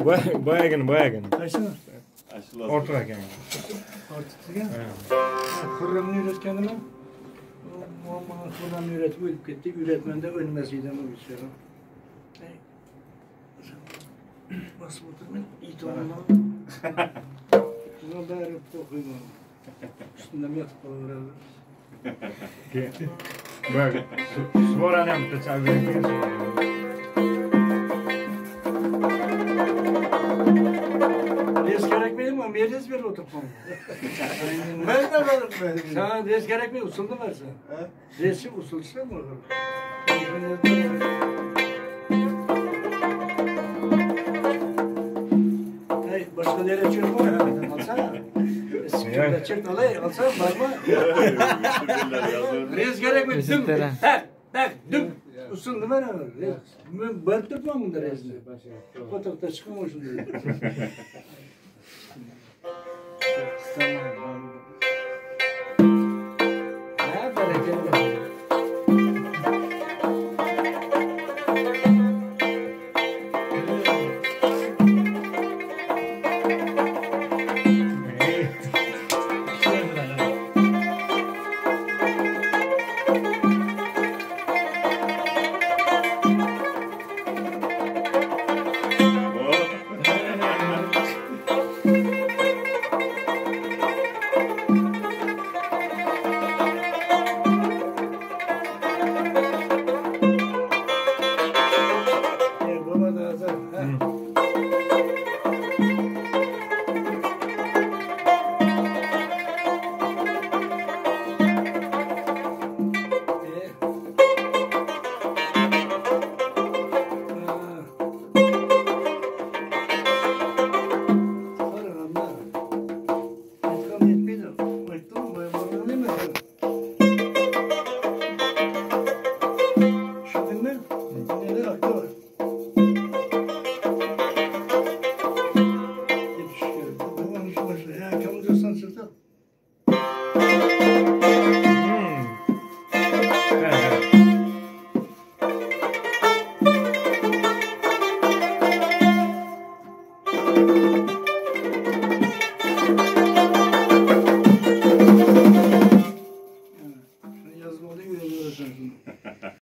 Boyagin. Qaysini? Ortiq ekan. Ortiqgan? Xurramni o'rgatganimi? Muhammad Xurramni o'rgatib o'lib ketdi. O'rgatmanda o'lmaslikdan o'lishadi. Basib o'tirman, ito'ndan. Buni bari qo'yman. Üstünden yatıp qolaveradi. Bak, suvarani ham bitta chalib Res kerakmaydi mi? Men res berib o'tiribman. Men de verdim. Sana res kerakmaydi, usulni versen. Reschi usulchi mi? Başka nereye çıkma? Alsana. Eskiden çık alay, alsana bakma. Res gerekmedi. Düm. Tak, düm. Usul ne var? Ben barıp durmam bunda resmi. Fotoğrafta çıkmam şunu.